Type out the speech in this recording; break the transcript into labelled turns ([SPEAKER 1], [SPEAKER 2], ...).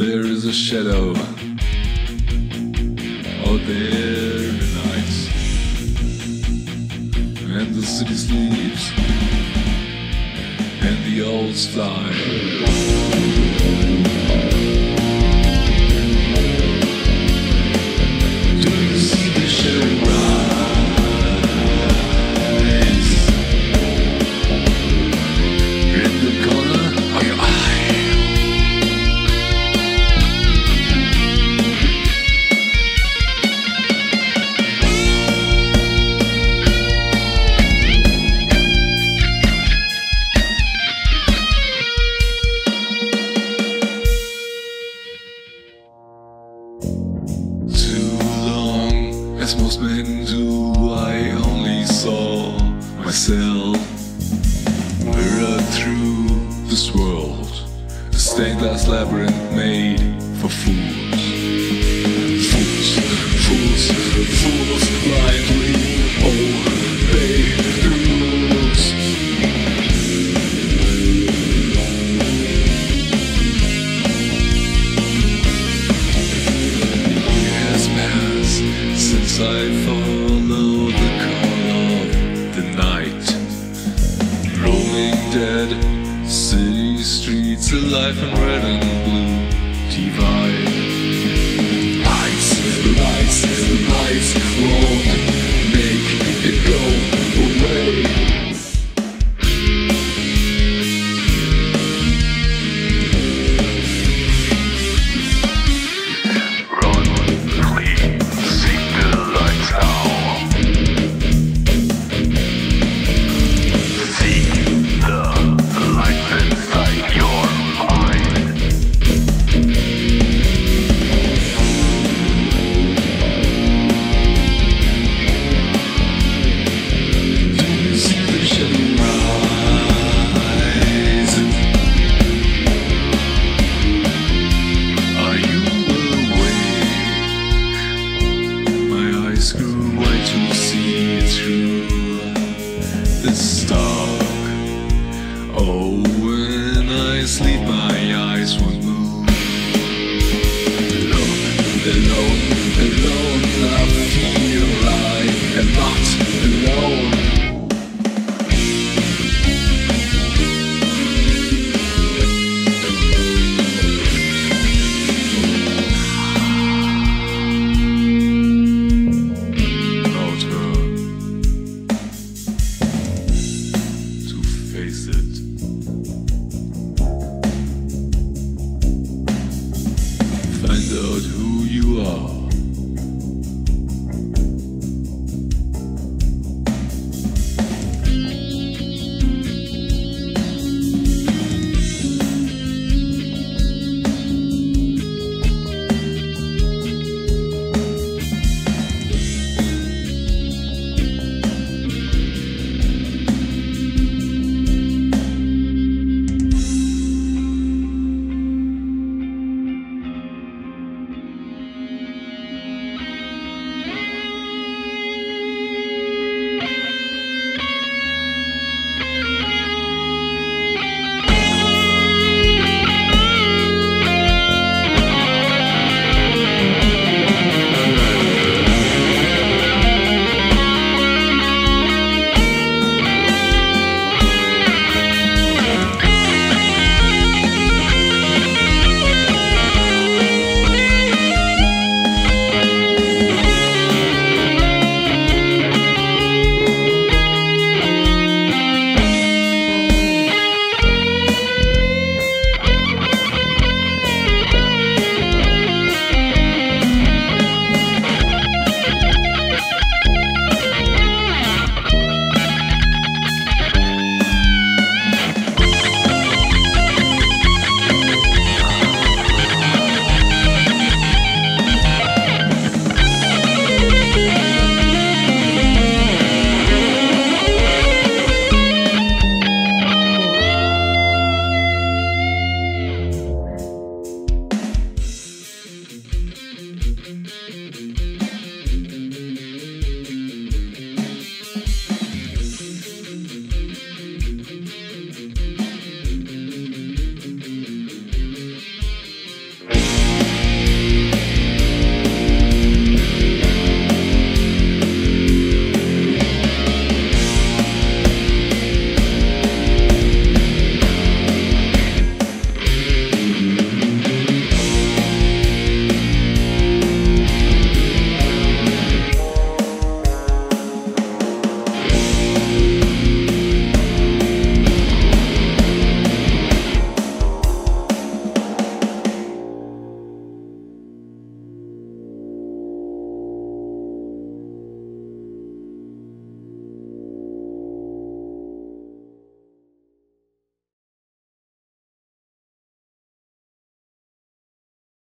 [SPEAKER 1] There is a shadow out there in the night, and the city sleeps, and the owls fly. Do you see the shadow rise in the corner of your eye? As most men do, I only saw myself mirrored through this world, a stained glass labyrinth made for fools. Fools blindly obey the rules. Years pass since I follow the call of the night, rolling dead city streets alive in red and blue divide. Lights won't make it go away. Screw white to see through this dark. Oh, when I sleep